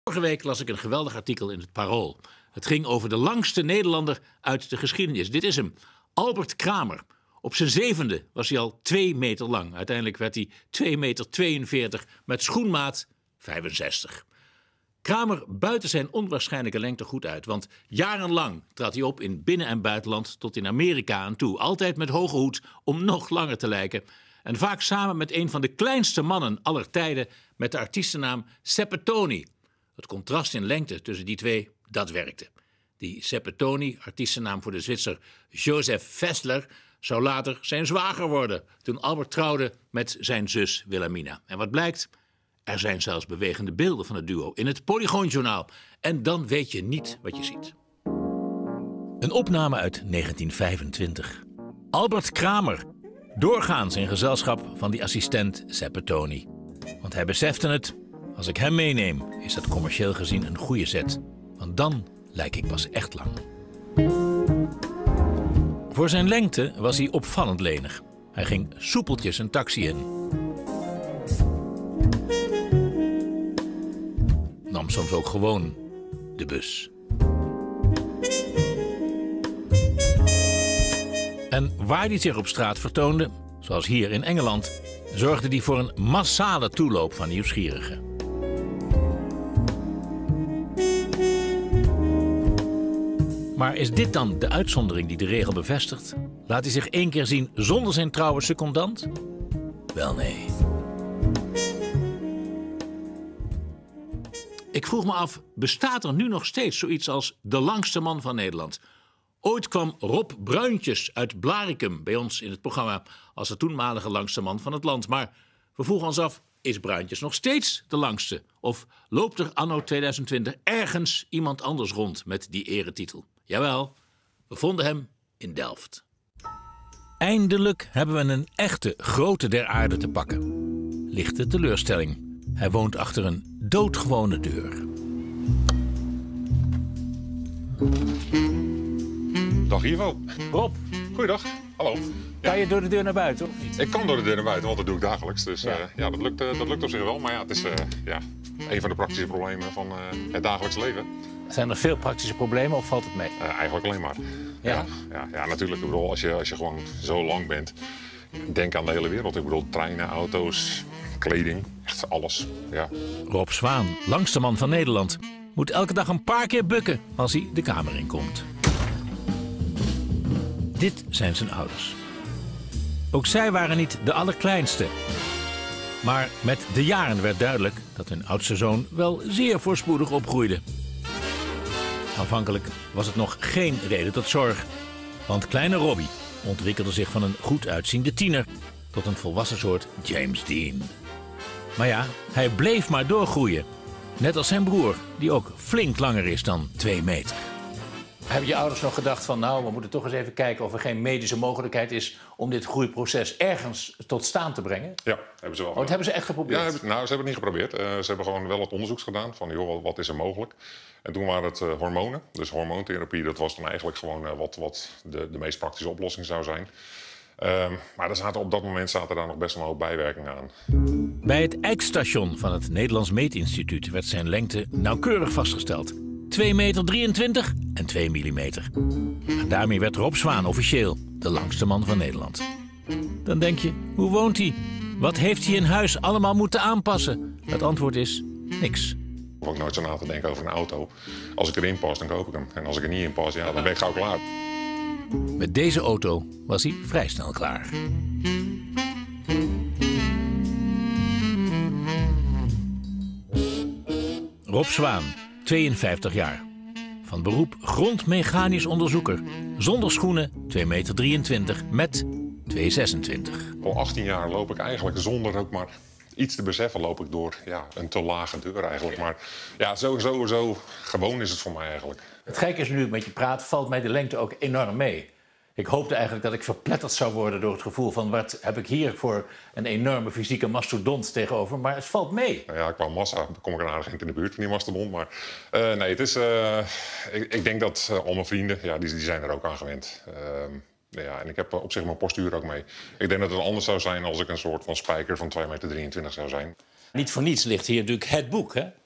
Vorige week las ik een geweldig artikel in het Parool. Het ging over de langste Nederlander uit de geschiedenis. Dit is hem, Albert Kramer. Op zijn 7e was hij al 2 meter lang. Uiteindelijk werd hij 2,42 meter met schoenmaat 65. Kramer buiten zijn onwaarschijnlijke lengte goed uit. Want jarenlang trad hij op in binnen- en buitenland tot in Amerika aan toe. Altijd met hoge hoed om nog langer te lijken. En vaak samen met een van de kleinste mannen aller tijden met de artiestennaam Seppetoni. Het contrast in lengte tussen die twee, dat werkte. Die Seppetoni, artiestennaam voor de Zwitser Joseph Fessler, zou later zijn zwager worden toen Albert trouwde met zijn zus Wilhelmina. En wat blijkt? Er zijn zelfs bewegende beelden van het duo in het Polygoonjournaal. En dan weet je niet wat je ziet. Een opname uit 1925. Albert Kramer, doorgaans in gezelschap van die assistent Seppetoni. Want hij besefte het, als ik hem meeneem, is dat commercieel gezien een goede zet. Want dan lijk ik pas echt lang. Voor zijn lengte was hij opvallend lenig. Hij ging soepeltjes een taxi in. Nam soms ook gewoon de bus. En waar hij zich op straat vertoonde, zoals hier in Engeland, zorgde hij voor een massale toeloop van nieuwsgierigen. Maar is dit dan de uitzondering die de regel bevestigt? Laat hij zich 1 keer zien zonder zijn trouwe secondant? Wel nee. Ik vroeg me af, bestaat er nu nog steeds zoiets als de langste man van Nederland? Ooit kwam Rob Bruintjes uit Blaricum bij ons in het programma als de toenmalige langste man van het land. Maar we vroegen ons af, is Bruintjes nog steeds de langste? Of loopt er anno 2020 ergens iemand anders rond met die eretitel? Jawel, we vonden hem in Delft. Eindelijk hebben we een echte grote der aarde te pakken. Lichte teleurstelling. Hij woont achter een doodgewone deur. Dag Ivo. Rob, Goeiedag. Hallo. kan je door de deur naar buiten of niet? Ik kan door de deur naar buiten, want dat doe ik dagelijks. Dus Ja. dat lukt op zich wel. Maar ja, het is een van de praktische problemen van het dagelijks leven. Zijn er veel praktische problemen of valt het mee? Eigenlijk alleen maar. Ja. Ja, natuurlijk. Ik bedoel, als je gewoon zo lang bent, denk aan de hele wereld. Ik bedoel, treinen, auto's, kleding, echt alles. Ja. Rob Zwaan, langste man van Nederland, moet elke dag een paar keer bukken als hij de kamer inkomt. Dit zijn zijn ouders. Ook zij waren niet de allerkleinste. Maar met de jaren werd duidelijk dat hun oudste zoon wel zeer voorspoedig opgroeide. Aanvankelijk was het nog geen reden tot zorg. Want kleine Robbie ontwikkelde zich van een goed uitziende tiener tot een volwassen soort James Dean. Maar ja, hij bleef maar doorgroeien. Net als zijn broer, die ook flink langer is dan 2 meter. Hebben je ouders nog gedacht van, nou, we moeten toch eens even kijken of er geen medische mogelijkheid is om dit groeiproces ergens tot staan te brengen? Ja, hebben ze wel. Oh, dat hebben ze echt geprobeerd? Ja, ze hebben het niet geprobeerd. Ze hebben gewoon wel wat onderzoeks gedaan van, joh, wat is er mogelijk? En toen waren het hormonen. Dus hormoontherapie, dat was dan eigenlijk gewoon wat de meest praktische oplossing zou zijn. Maar op dat moment zaten daar nog best wel een hoop bijwerkingen aan. Bij het Eijkstation van het Nederlands Meetinstituut werd zijn lengte nauwkeurig vastgesteld. 2,23 meter en 2 millimeter. En daarmee werd Rob Zwaan officieel de langste man van Nederland. Dan denk je, hoe woont hij? Wat heeft hij in huis allemaal moeten aanpassen? Het antwoord is niks. Ik hoef ook nooit zo na te denken over een auto. Als ik erin pas, dan koop ik hem. En als ik er niet in pas, ja, dan ben ik gauw klaar. Met deze auto was hij vrij snel klaar. Rob Zwaan, 52 jaar. Van beroep grondmechanisch onderzoeker. Zonder schoenen 2,23 meter met 2,26. Al 18 jaar loop ik eigenlijk zonder ook maar iets te beseffen, loop ik door een te lage deur eigenlijk. Maar ja, zo gewoon is het voor mij eigenlijk. Het gekke is, nu ik met je praat, valt mij de lengte ook enorm mee. Ik hoopte eigenlijk dat ik verpletterd zou worden door het gevoel van, wat heb ik hier voor een enorme fysieke mastodont tegenover. Maar het valt mee. Nou ja, qua massa kom ik er aardig in de buurt van die mastodont. Maar nee, het is, ik denk dat al mijn vrienden, die zijn er ook aan gewend. En ik heb op zich mijn postuur ook mee. Ik denk dat het anders zou zijn als ik een soort van spijker van 2,23 meter zou zijn. Niet voor niets ligt hier natuurlijk het boek, hè?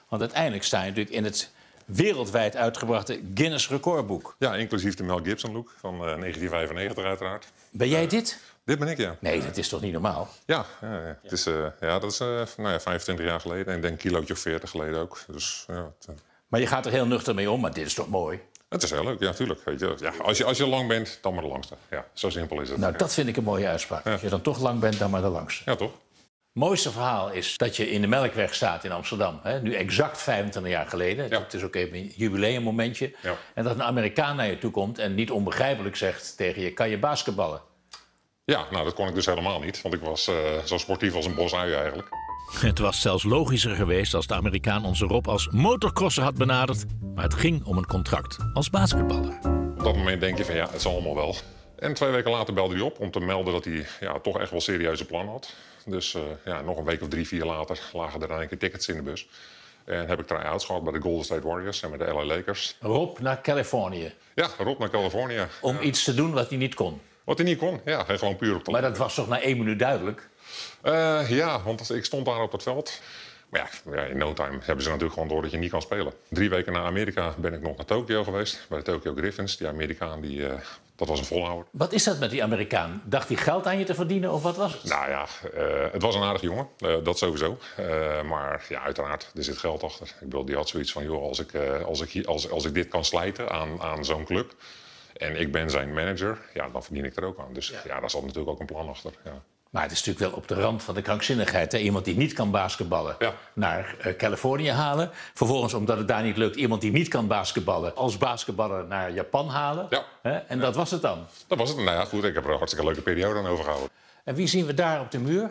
Want uiteindelijk sta je natuurlijk in het wereldwijd uitgebrachte Guinness recordboek. Ja, inclusief de Mel Gibson look van 1995 uiteraard. Ben jij dit? Dit ben ik, ja. Nee, dat is toch niet normaal? Ja. Het is, dat is 25 jaar geleden. En ik denk een kilootje of 40 geleden ook. Dus, Maar je gaat er heel nuchter mee om, maar dit is toch mooi? Het is heel leuk, ja, tuurlijk. Weet je. Ja, als je lang bent, dan maar de langste. Ja, zo simpel is het. Nou, dat vind ik een mooie uitspraak. Als je dan toch lang bent, dan maar de langste. Ja, toch? Mooiste verhaal is dat je in de Melkweg staat in Amsterdam. Hè? Nu exact 25 jaar geleden. Ja. Het is ook even een jubileummomentje. Ja. En dat een Amerikaan naar je toe komt en niet onbegrijpelijk zegt tegen je... kan je basketballen? Ja, nou, dat kon ik dus helemaal niet. Want ik was zo sportief als een bosui eigenlijk. Het was zelfs logischer geweest als de Amerikaan onze Rob als motorcrosser had benaderd. Maar het ging om een contract als basketballer. Op dat moment denk je van ja, het zal allemaal wel. En 2 weken later belde hij op om te melden dat hij toch echt wel serieuze plannen had. Dus nog een week of 3, 4 later lagen er dan een keer tickets in de bus. En heb ik try-outs gehad bij de Golden State Warriors en met de LA Lakers. Rob naar Californië. Ja, Rob naar Californië. Om iets te doen wat hij niet kon. Wat hij niet kon, ja, gewoon puur op talent. Maar dat was toch na 1 minuut duidelijk? Ja, want ik stond daar op het veld. Maar ja, in no time hebben ze natuurlijk gewoon door dat je niet kan spelen. 3 weken na Amerika ben ik nog naar Tokio geweest. Bij de Tokyo Griffins. Die Amerikaan, dat was een volhouder. Wat is dat met die Amerikaan? Dacht hij geld aan je te verdienen of wat was het? Nou ja, het was een aardig jongen. Dat sowieso. Maar ja, uiteraard, er zit geld achter. Ik bedoel, die had zoiets van, joh, als ik dit kan slijten aan zo'n club... en ik ben zijn manager, ja, dan verdien ik er ook aan. Dus ja, daar zat natuurlijk ook een plan achter. Ja. Maar het is natuurlijk wel op de rand van de krankzinnigheid. Hè? Iemand die niet kan basketballen naar Californië halen. Vervolgens, omdat het daar niet lukt, iemand die niet kan basketballen... als basketballer naar Japan halen. Ja. Hè? En dat was het dan. Dat was het. Nou ja, goed, ik heb er een hartstikke leuke periode aan overgehouden. En wie zien we daar op de muur?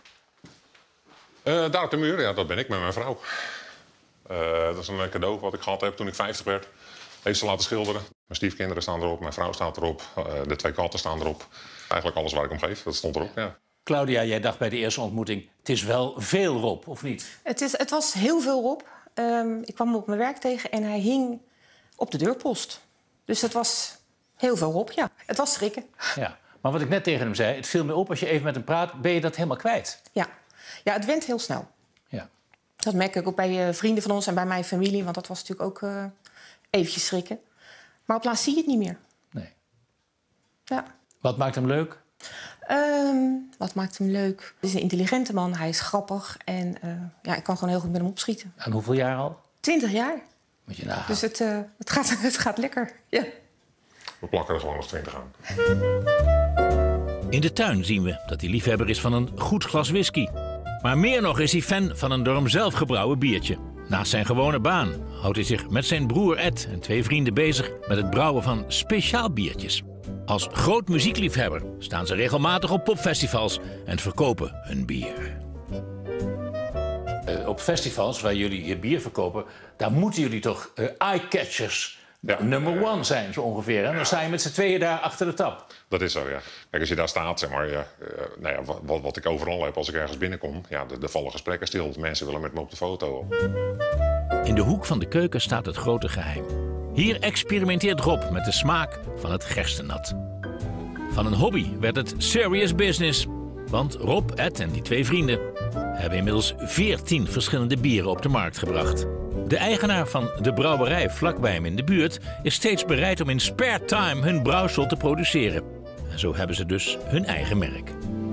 Daar op de muur, ja, dat ben ik met mijn vrouw. Dat is een cadeau wat ik gehad heb toen ik 50 werd. Heeft ze laten schilderen. Mijn stiefkinderen staan erop, mijn vrouw staat erop. De 2 katten staan erop. Eigenlijk alles waar ik om geef, dat stond erop, ja. Claudia, jij dacht bij de eerste ontmoeting... het is wel veel Rob, of niet? Het was heel veel Rob. Ik kwam hem op mijn werk tegen en hij hing op de deurpost. Dus het was heel veel Rob, ja. Het was schrikken. Ja. Maar wat ik net tegen hem zei, het viel me op als je even met hem praat... ben je dat helemaal kwijt? Ja, het went heel snel. Ja. Dat merk ik ook bij vrienden van ons en bij mijn familie... want dat was natuurlijk ook eventjes schrikken. Maar op laatst zie je het niet meer. Nee. Ja. Wat maakt hem leuk? Wat maakt hem leuk? Het is een intelligente man, hij is grappig en ik kan gewoon heel goed met hem opschieten. En hoeveel jaar al? 20 jaar. Moet je nagaan. Dus het gaat lekker, ja. We plakken er gewoon nog 20 aan. In de tuin zien we dat hij liefhebber is van een goed glas whisky. Maar meer nog is hij fan van een door hem zelf gebrouwen biertje. Naast zijn gewone baan houdt hij zich met zijn broer Ed en 2 vrienden bezig met het brouwen van speciaal biertjes. Als groot muziekliefhebber staan ze regelmatig op popfestivals en verkopen hun bier. Op festivals waar jullie je bier verkopen, daar moeten jullie toch eye-catchers number 1 zijn, zo ongeveer. En dan sta je met z'n tweeën daar achter de tap. Dat is zo, ja. Kijk, als je daar staat, zeg maar, wat ik overal heb als ik ergens binnenkom... ja, er vallen gesprekken stil. Mensen willen met me op de foto. In de hoek van de keuken staat het grote geheim. Hier experimenteert Rob met de smaak van het gerstenat. Van een hobby werd het serious business. Want Rob, Ed en die 2 vrienden hebben inmiddels 14 verschillende bieren op de markt gebracht. De eigenaar van de brouwerij vlakbij hem in de buurt is steeds bereid om in spare time hun brouwsel te produceren. En zo hebben ze dus hun eigen merk.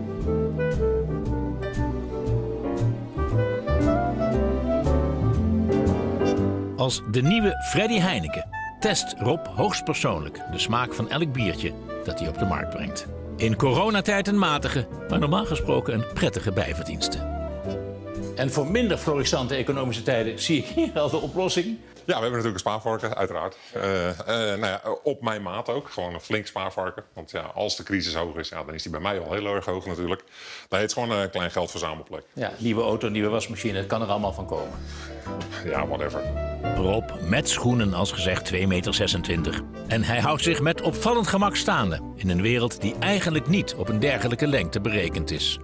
Als de nieuwe Freddy Heineken test Rob hoogstpersoonlijk de smaak van elk biertje dat hij op de markt brengt. In coronatijd een matige, maar normaal gesproken een prettige bijverdienste. En voor minder florissante economische tijden zie ik hier al de oplossing. Ja, we hebben natuurlijk een spaarvarken, uiteraard. Op mijn maat ook. Gewoon een flink spaarvarken. Want ja, als de crisis hoog is, dan is die bij mij al heel erg hoog natuurlijk. Nee, het is gewoon een klein geldverzamelplek. Ja, nieuwe auto, nieuwe wasmachine, het kan er allemaal van komen. Ja, whatever. Rob met schoenen, als gezegd 2,26 meter. En hij houdt zich met opvallend gemak staande in een wereld die eigenlijk niet op een dergelijke lengte berekend is.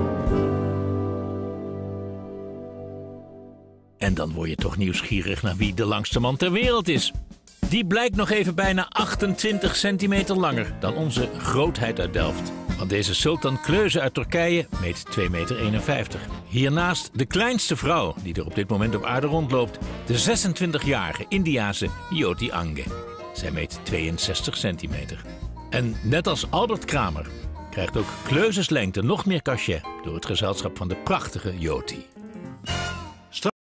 En dan word je toch nieuwsgierig naar wie de langste man ter wereld is. Die blijkt nog even bijna 28 centimeter langer dan onze grootheid uit Delft. Want deze Sultan Kleuze uit Turkije meet 2,51 meter. Hiernaast de kleinste vrouw die er op dit moment op aarde rondloopt. De 26-jarige Indiase Jyoti Ange. Zij meet 62 centimeter. En net als Albert Kramer krijgt ook Kleuzes lengte nog meer cachet door het gezelschap van de prachtige Jyoti.